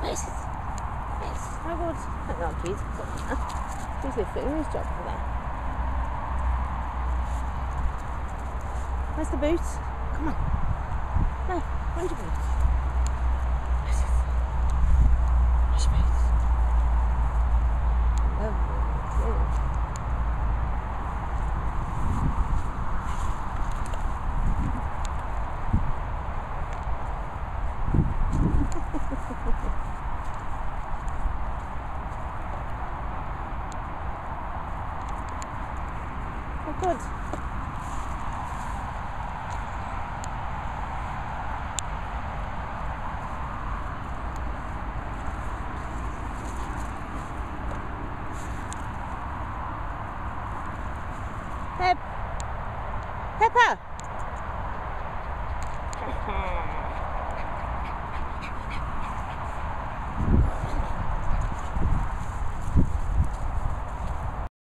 Yes. Yes. How good. Hang on, please. Please lift it. Nice job for that. Where's the boot? Come on. No, find your boot. Yes. Where's your boot? Lovely. Oh, good. Hep.